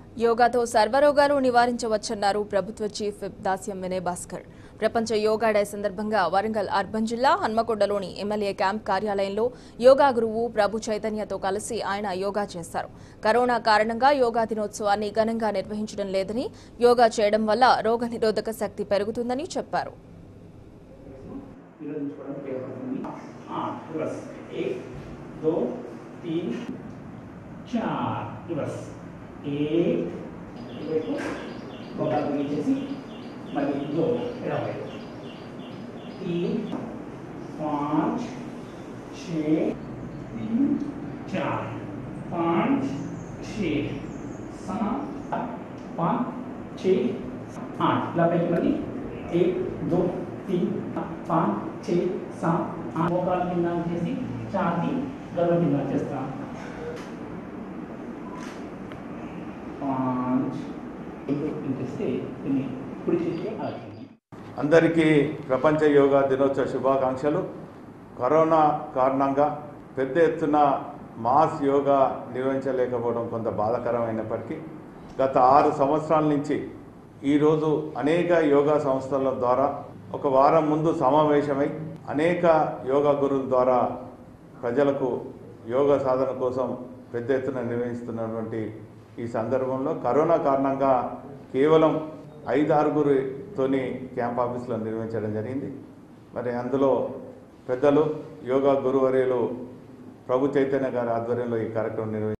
యోగాతో సర్వరోగాలు నివారించవచ్చన్నారు ప్రభుత్వ చీఫ్ విప్ దాస్యం వినయ్ భాస్కర్. ప్రపంచ యోగా డే సందర్భంగా వరంగల్ అర్బన్ జిల్లా హన్మకొండలోని ఎమ్మెల్యే క్యాంప్ కార్యాలయంలో యోగా గురువు ప్రభు చైతన్యతో కలిసి ఆయన యోగా చేశారు. కరోనా కారణంగా యోగా దినోత్సవాన్ని ఘనంగా నిర్వహించడం లేదని, యోగా చేయడం వల్ల రోగనిరోధక శక్తి పెరుగుతుందని చెప్పారు. एक देखो गोला को नीचे से मनी दो इधर आओ 3 5 6 4 5 6 7 5 6 8 लंबे की मनी 1 2 3 5 6 7 8 गोला की नाम जैसी 4 3 गलत की नाम जैसा అందరికీ ప్రపంచ యోగా దినోత్సవ శుభాకాంక్షలు. కరోనా కారణంగా పెద్ద ఎత్తున మాస్ యోగా నిర్వహించలేకపోవడం కొంత బాధాకరమైనప్పటికీ గత 6 సంవత్సరాల నుంచి ఈరోజు అనేక యోగా సంస్థల ద్వారా ఒక వారం ముందు సమావేశమై అనేక యోగా గురువుల ద్వారా ప్రజలకు యోగా సాధన కోసం పెద్ద ఎత్తున నిర్వహిస్తున్నటువంటి ఈ సందర్భంలో కరోనా కారణంగా కేవలం 5-6 క్యాంప్ ఆఫీసులో నిర్వహించడం జరిగింది. మరి అందులో పెద్దలు యోగా గురువర్యులు ప్రభు చైతన్య గారి ఆధ్వర్యంలో ఈ కార్యక్రమం నిర్వహించారు.